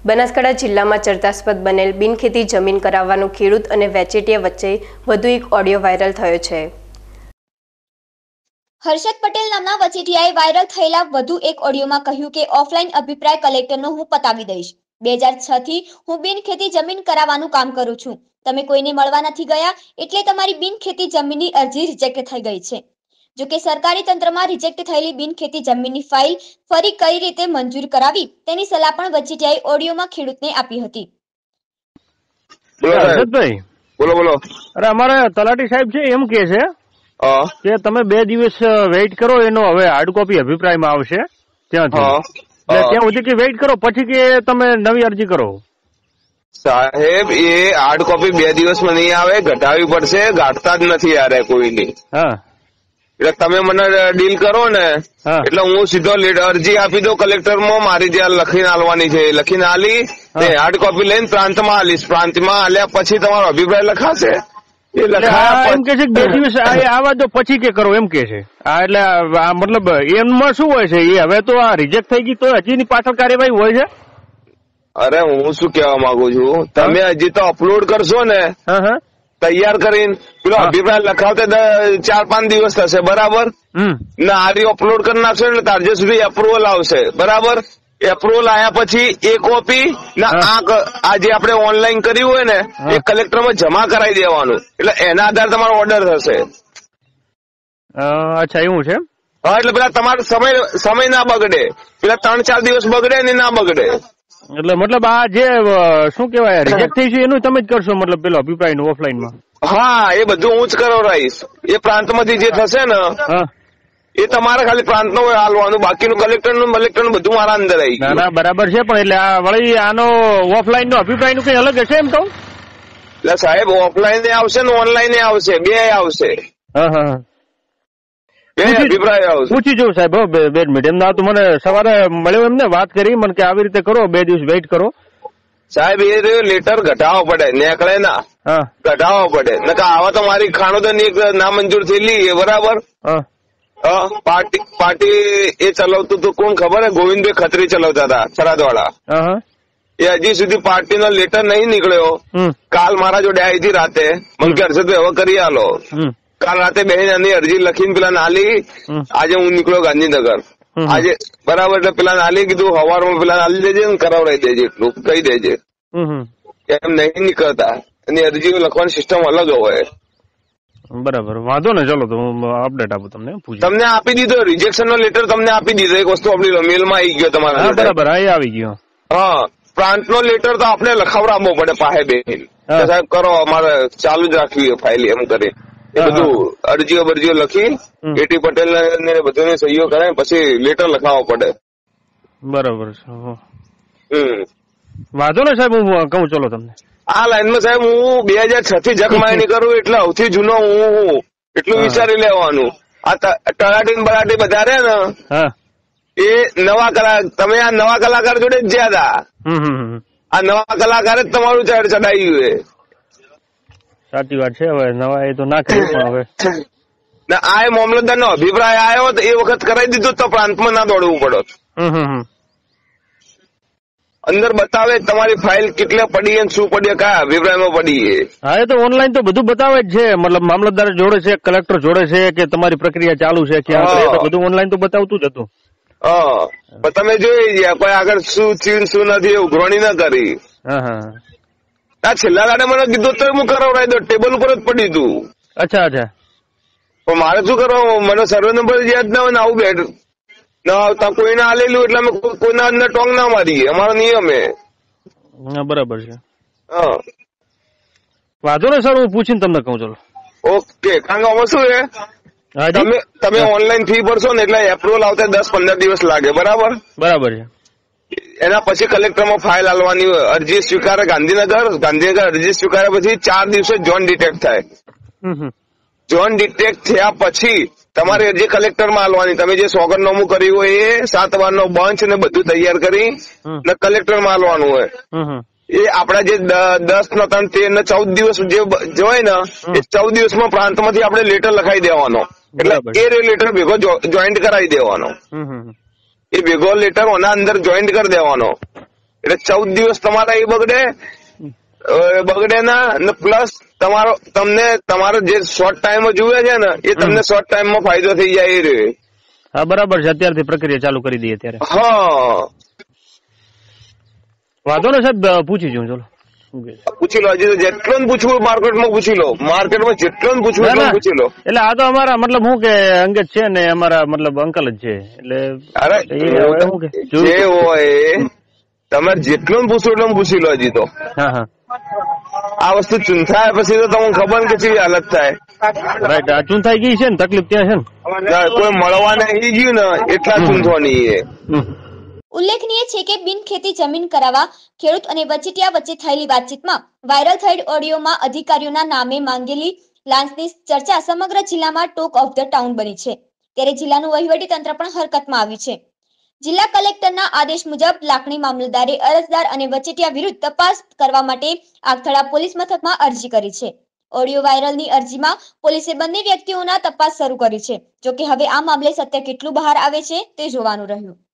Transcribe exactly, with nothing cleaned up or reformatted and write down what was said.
બનાસકાંઠા જિલ્લામાં ચર્ચાસ્પદ બનેલ બિનખેતી જમીન કરાવવાનો ખેડૂત અને વેચેટિયા વચ્ચે વધુ એક ઓડિયો વાયરલ થયો છે। હર્ષદ પટેલ નામના વચેટિયાએ વાયરલ થયેલા વધુ એક ઓડિયોમાં કહ્યું કે ઓફલાઈન અભિપ્રાય કલેક્ટરનો હું પતાવી દઈશ। બે હજાર છ થી હું બિનખેતી જમીન કરાવવાનું કામ કરું છું। તમે કોઈને મળવા નથી ગયા એટલે તમારી બિનખેતી જમીનની અરજી રિજેક્ટ થઈ ગઈ છે। જોકે સરકારી તંત્રમાં રિજેક્ટ થયેલી બિનખેતી જમીનની ફાઇલ ફરી કઈ રીતે મંજૂર કરાવી તેની સલાહ પણ વચેટિયાએ ઓડિયોમાં ખેડૂતને આપી હતી। બોલો હર્ષદભાઈ, બોલો બોલો। અરે અમારે તલાટી સાહેબ છે એમ કે છે કે તમે બે દિવસ વેઇટ કરો, એનો હવે હાર્ડ કોપી અભિપ્રાયમાં આવશે ત્યાંથી, ત્યાં સુધી કે વેઇટ કરો પછી કે તમે નવી અરજી કરો। સાહેબ એ હાર્ડ કોપી બે દિવસમાં નહીં આવે, ઘટાડવી પડશે, ગાંઠતા જ નથી યાર કોઈની। હા એટલે તમે મને ડીલ કરો ને એટલે હું સીધો અરજી આપી દઉં કલેક્ટરમાં, મારી જ્યાં લખીને આલવાની છે લખીને આલી હાર્ડ કોપી લઈને પ્રાંતમાં આલીશ, પ્રાંતમાં આલ્યા પછી તમારો અભિપ્રાય લખાશે। એ લખાયા એમ કે છે બે દિવસ આવા દો પછી કે કરો એમ કે છે। આ એટલે મતલબ એમાં શું હોય છે, એ હવે તો આ રિજેક્ટ થઈ ગઈ તો હજી પાછળ કાર્યવાહી હોય છે? અરે હું શું કેવા માંગુ છું, તમે હજી તો અપલોડ કરશો ને તૈયાર કરીને, પેલો અભિપ્રાય લખાવતે ચાર પાંચ દિવસ થશે બરાબર ને, આરી અપલોડ કરી નાખશો એટલે તારજે સુધી એપ્રુવલ આવશે બરાબર। એપ્રુવલ આવ્યા પછી એ કોપી ના આ જે આપણે ઓનલાઈન કર્યું હોય ને એ કલેક્ટરમાં જમા કરાવી દેવાનું, એટલે એના આધારે તમારો ઓર્ડર થશે। અચ્છા એવું છે? હા, એટલે પેલા તમારો સમય સમય ના બગડે, પેલા ત્રણ ચાર દિવસ બગડે ને ના બગડે। એટલે મતલબ આ જે શું કેવાય રિજેક્ટ થઈ છે એનું તમે જ કરશો મતલબ પેલો અભિપ્રાય નું ઓફલાઈનમાં? હા, એ બધું હું જ કરો રહીશ। એ પ્રાંતમાંથી જે થશે ને એ તમારે ખાલી પ્રાંત નું હાલવાનું, બાકીનું કલેક્ટર નું કલેક્ટર નું બધું મારા અંદર આવી ગયું। ના બરાબર છે, પણ એટલે આ વળી આનો ઓફલાઈન નો અભિપ્રાય નું કઈ અલગ હશે એમ તો? એટલે સાહેબ ઓફલાઈન આવશે ને ઓનલાઈન આવશે, બે આવશે। હા હા પૂછી જોઉં સાહેબ બે મિનિટ, એમ ના તો મને સવારે મળ્યો એમને વાત કરી મને કે આવી રીતે કરો, બે દિવસ વેઇટ કરો। સાહેબ એ લેટર ઘટાડવો પડે, નેકળે ના ઘટાડવો પડે, નકા આવા તો મારી ખાણોદર ની એક નામંજૂર થયેલી બરાબર। પાર્ટી પાર્ટી એ ચલાવતું હતું કોણ ખબર હે? ગોવિંદભાઈ ખત્રી ચલાવતા હતા થરાદ વાળા। એ હજી સુધી પાર્ટીનો લેટર નહીં નીકળ્યો। કાલ મારા જોડે આવી હતી રાતે, મને કે હર્ષદભાઈ હવે કરી આલો। કાલ રાતે બહેન એની અરજી લખીને પેલા નાલી, આજે હું નીકળ્યો ગાંધીનગર આજે બરાબર, એટલે પેલા નાલી કીધું સવારમાં પેલા નાલી દેજે ને કરાવડાવી દેજે, એટલું કહી દેજે। એમ નહીં નીકળતા, એની અરજી લખવાની સિસ્ટમ અલગ હોય। બરાબર, વાંધો ને, ચલો તો હું અપડેટ આપું તમને। તમને આપી દીધો રિજેક્શન નો લેટર, તમને આપી દીધો, એક વસ્તુ આપણી મેલમાં આવી ગયો તમારા। બરાબર, આ આવી ગયો। હા, પ્રાંત નો લેટર તો આપણે લખાવડાવવો પડે પાસે બેન, સાહેબ કરો અમારે ચાલુ જ રાખવી ફાઇલ એમ કરી, એ બધું અરજીઓ બરજીઓ લખી એટી પટેલ ને બધું સહીઓ કરાય પછી લેટર લખાવવો પડે। બરાબર છે, હમ વાંધો ને સાહેબ, હું કહું ચલો તમને આ લાઈનમાં સાહેબ હું બે હજાર છ થી જખ માયની કરું, એટલે સૌથી જૂનો હું હું એટલું વિચારી લેવાનું। આ તલાટી બલાટી બધા રે ને એ નવા કલાકાર, તમે આ નવા કલાકાર જોડે જ જ્યાં હતા, આ નવા કલાકારે જ તમારું ચડ ચડાવ્યું છે। સાચી વાત છે, હવે નવા એ તો ના કર્યું, પણ હવે આ મામલતદાર નો અભિપ્રાય આવ્યો તો એ વખત કરાવી દીધું તો પ્રાંતમાં ના દોડવું પડત। અંદર બતાવે તમારી ફાઇલ કેટલે પડી અને શું પડી, કયા અભિપ્રાયમાં પડી। હા, એ તો ઓનલાઈન તો બધું બતાવે જ છે, મતલબ મામલતદાર જોડે છે, કલેક્ટર જોડે છે કે તમારી પ્રક્રિયા ચાલુ છે ક્યાં, બધું ઓનલાઈન તો બતાવતું જ હતું। હા, તમે જોઈ ગયા કોઈ આગળ શું થયું શું નથી એવું ઘોણી ના કરી। હા હા, આ છેલ્લા ગાડે મને કીધું તો હું કરાવડાવી દો, ટેબલ ઉપર જ પડી તું। અચ્છા અચ્છા, પણ મારે શું કરવાનું, મને સર્વે નંબર યાદ ના હોય ને આવું બેઠ ના આવતા કોઈને આલેલું એટલે અમે કોઈના અંદર ટોંગ ના મારીએ, અમારો નિયમ હે। બરાબર છે, હા વાંધો ને સર, હું પૂછીને તમને કહું ચલો। ઓકે, કારણ કે આમાં શું હે, તમે તમે ઓનલાઈન ફી ભરશો ને એટલે એપ્રુવલ આવતા દસ પંદર દિવસ લાગે બરાબર। બરાબર છે, એના પછી કલેક્ટરમાં ફાઇલ આલવાની હોય, અરજી સ્વીકારે ગાંધીનગર, ગાંધીનગર અરજી સ્વીકારે પછી ચાર દિવસે જોન ડિટેક્ટ થાય। જોન ડિટેક્ટ થયા પછી તમારે અરજી કલેક્ટરમાં આલવાની, તમે જે સોગંદનામું કર્યું હોય એ સાત વાર નો બંચ ને બધું તૈયાર કરી ને કલેક્ટરમાં આલવાનું હોય। એ આપડા જે દસ ને ત્રણ તેર ને ચૌદ દિવસ જે હોય ને એ ચૌદ દિવસમાં પ્રાંતમાંથી આપણે લેટર લખાઈ દેવાનો, એટલે એ લેટર ભેગો જોઈન્ટ કરાવી દેવાનો। એ ભેગો લેટર ઓના અંદર જોઈન્ટ કરી દેવાનો, એટલે ચૌદ દિવસ તમારા એ બગડે બગડે ના ને પ્લસ તમારો તમને તમારો જે શોર્ટ ટાઈમ જોવે છે ને એ તમને શોર્ટ ટાઈમમાં ફાયદો થઈ જાય એ રહ્યો. હા બરાબર છે, અત્યારથી પ્રક્રિયા ચાલુ કરી દઈએ ત્યારે. હા વાંધો ને સાહેબ, પૂછી જોઉં. ચલો પૂછી લો, હજી તો જેટલો ને પૂછવું માર્કેટમાં પૂછી લો, માર્કેટમાં જેટલો ને પૂછવું એટલો પૂછી લો. એટલે આ તો અમારા મતલબ શું કે અંગત છે ને અમારા મતલબ અંકલ જ છે એટલે અરે જે હોય તમારે જેટલો ને પૂછવું એટલો પૂછી લો. હજી તો હા હા આ વસ્તુ ચૂંથાય પછી તો તમને ખબર કે કેવી હાલત થાય. રાઈટ, આ ચૂંથાઈ ગઈ છે ને, તકલીફ ત્યાં છે ને, કોઈ મળવા નહીં ગયું ને એટલા ચૂંથવાની એ. ઉલ્લેખનીય છે કે બિન ખેતી જમીન કરાવવા ખેડૂત અને વચેટિયા વચ્ચે થયેલી વાતચીતમાં વાયરલ થયેલ ઓડિયોમાં અધિકારીઓના નામે માંગેલી લાંચની ચર્ચા સમગ્ર જિલ્લામાં ટોક ઓફ ધ ટાઉન બની છે. ત્યારે જિલ્લાનું વહીવટી તંત્ર પણ હરકતમાં આવ્યું છે. જિલ્લા કલેક્ટરના આદેશ મુજબ લાખણી મામલતદારે અરજદાર અને વચેટિયા વિરુદ્ધ તપાસ કરવા માટે આગથળા પોલીસ મથકમાં અરજી કરી છે. ઓડિયો વાયરલની અરજીમાં પોલીસે બંને વ્યક્તિઓના તપાસ શરૂ કરી છે. જોકે હવે આ મામલે સત્ય કેટલું બહાર આવે છે તે જોવાનું રહ્યું.